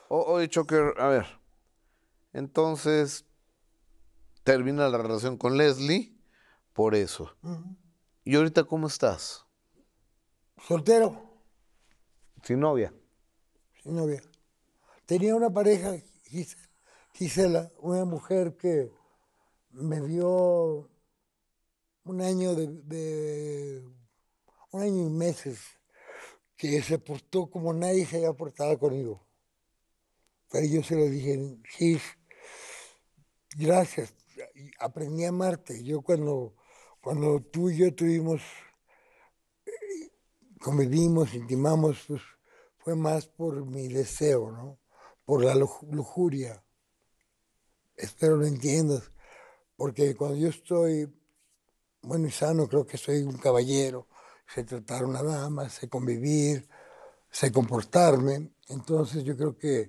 Oye, Choker, a ver, entonces termina la relación con Leslie por eso. Ujú. ¿Y ahorita cómo estás? Soltero, Sin novia. sin novia. Tenía una pareja, Gisela, una mujer que me dio un año un año y meses, que se portó como nadie se había portado conmigo. Pero yo se lo dije, Gis, gracias, y aprendí a amarte. Yo cuando tú y yo convivimos, intimamos, pues fue más por mi deseo, ¿no? Por la lujuria. Espero lo entiendas, porque cuando yo estoy bueno y sano, creo que soy un caballero, sé tratar a una dama, sé convivir, sé comportarme. Entonces yo creo que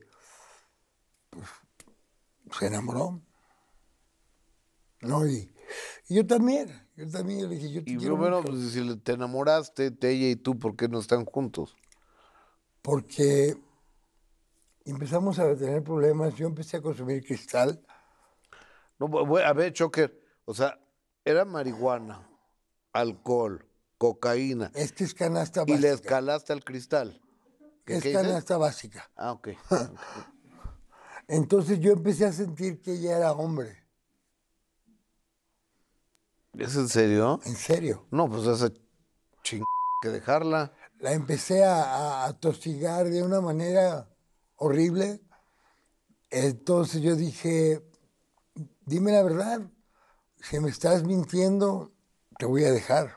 se enamoró, ¿no? Y yo también le dije, yo te Y quiero bueno, mucho, pues si te enamoraste, ella y tú, ¿por qué no están juntos? porque empezamos a tener problemas, yo empecé a consumir cristal. No, a ver, Choker, o sea, era marihuana, alcohol, cocaína, Esta es canasta y le básica, escalaste al cristal. ¿Qué es dices? canasta básica. Ah, ok. Ok. Entonces yo empecé a sentir que ella era hombre, ¿Es en serio? en serio. No, pues esa ching que dejarla. La empecé a tosigar de una manera horrible. Entonces yo dije, dime la verdad, si me estás mintiendo, te voy a dejar.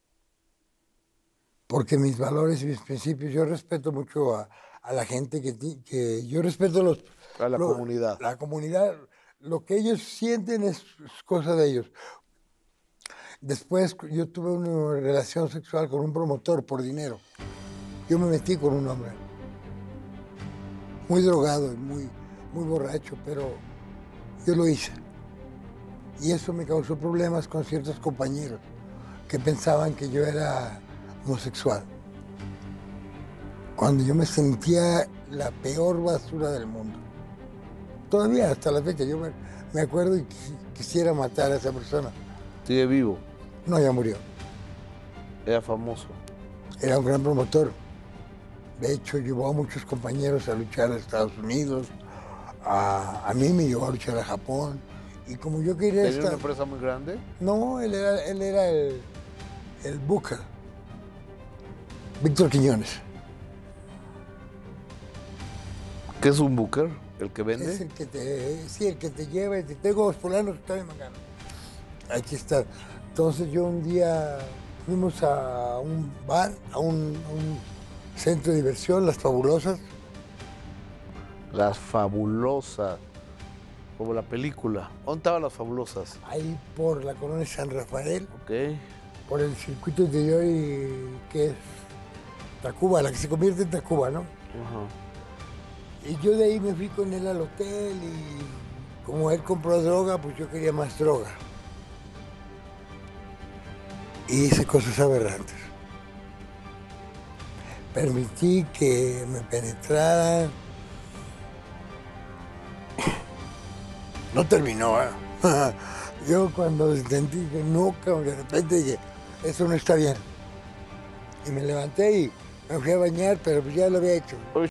Porque mis valores y mis principios, yo respeto mucho a la gente que yo respeto A la lo- comunidad. la comunidad, lo que ellos sienten es cosa de ellos. Después yo tuve una relación sexual con un promotor por dinero. Yo me metí con un hombre, muy drogado y muy borracho, pero yo lo hice. Y eso me causó problemas con ciertos compañeros que pensaban que yo era homosexual. Cuando yo me sentía la peor basura del mundo. Todavía hasta la fecha me acuerdo y quisiera matar a esa persona. Sigue vivo. No, ya murió. Era famoso. Era un gran promotor. De hecho, llevó a muchos compañeros a luchar a Estados Unidos. A mí me llevó a luchar a Japón. Y como yo quería ¿Tenía una estar... empresa muy grande? No, él era el Booker, Víctor Quiñones. ¿Qué es un booker? ¿El que Es vende? el que te lleva y te tengo fulanos, está de Mangano. Aquí está. Entonces yo un día fuimos a un bar, a un centro de diversión, Las Fabulosas, Las fabulosas. Como la película. ¿Dónde estaban las fabulosas? ahí por la colonia San Rafael, Ok. por el circuito interior que es Tacuba, la que se convierte en Tacuba, ¿no? Ajá. Y yo de ahí me fui con él al hotel y como él compró droga, pues yo quería más droga. Y hice cosas aberrantes. Permití que me penetraran. No terminó, ¿eh? Yo cuando sentí que no, cabrón, de repente dije, eso no está bien. Y me levanté y me fui a bañar, pero pues ya lo había hecho.